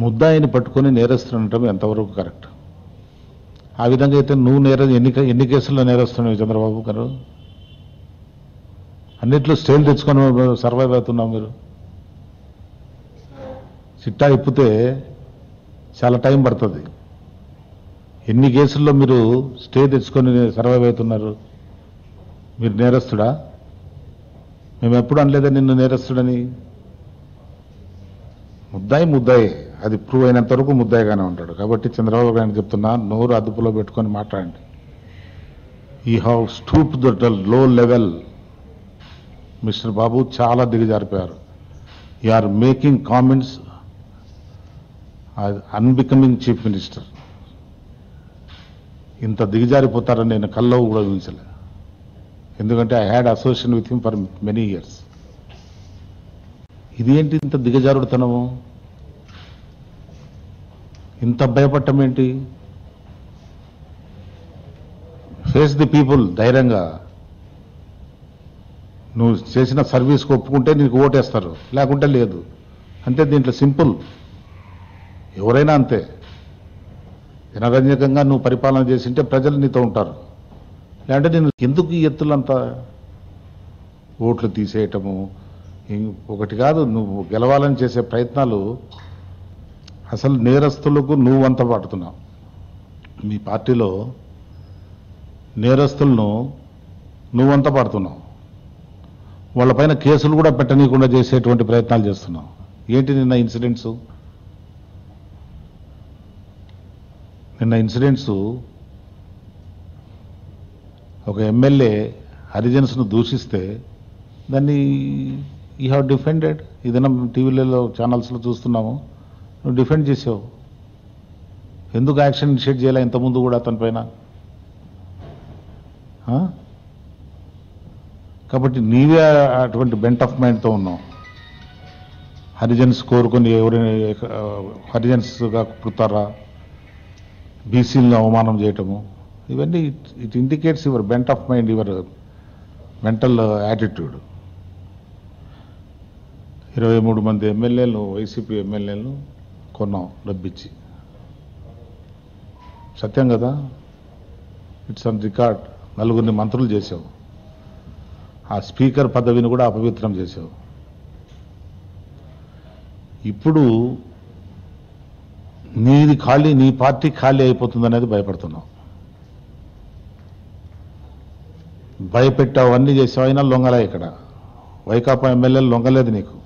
ముద్దాయిని పట్టుకొని నేరస్తులు అనటం ఎంతవరకు కరెక్ట్? ఆ విధంగా అయితే నువ్వు ఎన్ని కేసుల్లో నేరస్తున్నావు చంద్రబాబు గారు? అన్నిట్లో స్టేలు తెచ్చుకొని సర్వైవ్ అవుతున్నావు మీరు. చిట్టా ఇప్పితే చాలా టైం పడుతుంది. ఎన్ని కేసుల్లో మీరు స్టే తెచ్చుకొని సర్వైవ్ అవుతున్నారు? మీరు నేరస్తుడా? మేము ఎప్పుడు అనలేదా నిన్ను నేరస్తుడని? ముద్దాయి అది ప్రూవ్ అయినంత వరకు ముద్దాయిగానే ఉంటాడు. కాబట్టి చంద్రబాబు గారిని చెప్తున్నా, నోరు అదుపులో పెట్టుకొని మాట్లాడండి. You have stoop the low level. Mister Babu చాలా దిగజారిపోయారు. You are making comments unbecoming chief minister. ఇంత దిగజారిపోతారని నేను కల్లో కూడా ఊహించలే. ఎందుకంటే I had association with him for many years. ఇది ఏంటి ఇంత దిగజారుడుతనము? ఇంత భయపడటం ఏంటి? Face the people. ధైర్యంగా నువ్వు చేసిన సర్వీస్కి ఒప్పుకుంటే నీకు ఓటేస్తారు, లేకుంటే లేదు. అంతే. దీంట్లో సింపుల్. ఎవరైనా అంతే. జనరంజకంగా నువ్వు పరిపాలన చేసింటే ప్రజలు నీతో ఉంటారు. లేదంటే నేను ఎందుకు ఈ ఎత్తులంతా ఓట్లు తీసేయటము? ఒకటి కాదు, నువ్వు గెలవాలని చేసే ప్రయత్నాలు అసలు నేరస్తులకు నువ్వు వంత పడుతున్నావు. మీ పార్టీలో నేరస్తులను నువ్వంత పడుతున్నావు. వాళ్ళపైన కేసులు కూడా పెట్టనీయకుండా చేసేటువంటి ప్రయత్నాలు చేస్తున్నావు. ఏంటి నిన్న ఇన్సిడెంట్స్? ఒక ఎమ్మెల్యే హరిజన్స్ను దూషిస్తే దాన్ని యూ హ్యావ్ డిఫెండెడ్. ఏదైనా టీవీలలో ఛానల్స్లో చూస్తున్నాము, నువ్వు డిఫెండ్ చేసావు. ఎందుకు యాక్షన్ ఇనిషియేట్ చేయాలి ఇంతకుముందు కూడా అతని పైన? కాబట్టి నీవే అటువంటి బెంట్ ఆఫ్ మైండ్తో ఉన్నావు. హరిజన్స్ కోరుకొని ఎవరైనా హరిజన్స్గా పుడతారా? బీసీలను అవమానం చేయటము, ఇవన్నీ it indicates your bent of mind, your mental attitude. 23 మంది ఎమ్మెల్యేలను, వైసీపీ ఎమ్మెల్యేలను కొన్నాం డబ్బిచ్చి. సత్యం కదా? It's on record. 4 మంత్రులు చేశావు. ఆ స్పీకర్ పదవిని కూడా అపవిత్రం చేశావు. ఇప్పుడు నీది ఖాళీ, నీ పార్టీ ఖాళీ అయిపోతుందనేది భయపడుతున్నావు. భయపెట్టావు, అన్నీ చేసావు, అయినా లొంగలే. ఇక్కడ వైకాపా ఎమ్మెల్యేలు లొంగలేదు నీకు.